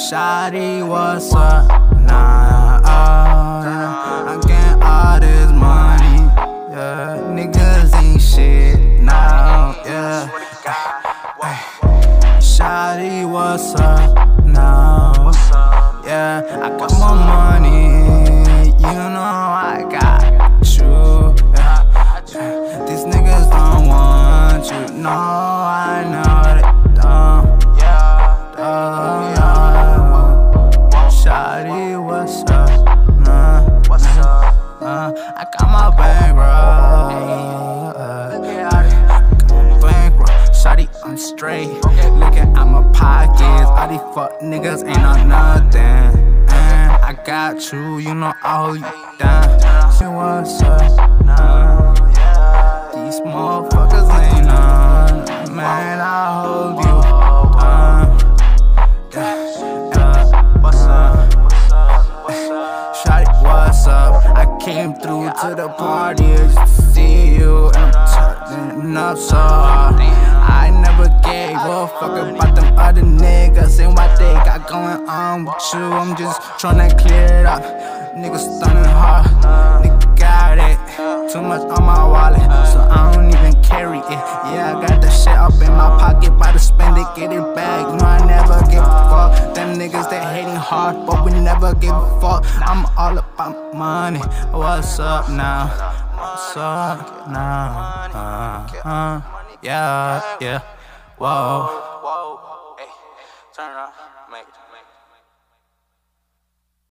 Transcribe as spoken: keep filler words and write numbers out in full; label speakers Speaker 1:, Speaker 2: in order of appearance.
Speaker 1: Shawty, what's up now? Oh, yeah. I'm getting all this money, yeah. Niggas ain't shit now, yeah. Shawty, what's up now? Yeah, I got more money, you know I got you, yeah. These niggas don't want you, no, I know they don't, yeah, don't, yeah. Shawty, what's up, nah, what's up, uh, I got my bankroll, uh, bankroll, shawty, I'm straight, looking at my pockets, all these fuck niggas ain't on nothing, and I got you, you know I hold you down, say what's up, nah, these motherfuckers ain't on, man, I hold you down, yeah, yeah, what's up, shawty, what's up, I came through to the party just to see you, and I'm turning up so hard. I never gave a fuck about them other niggas and what they got going on with you. I'm just tryna clear it up. Niggas stunning hard, nigga got it. Too much on my wallet, so I don't even carry it. Yeah, I got that shit up in my pocket, about to spend it, get it back. No, I never give a fuck. Them niggas, they hating hard, but we never give a fuck. I'm all about money. What's up now? What's up now? Uh, uh. Yeah, yeah, whoa.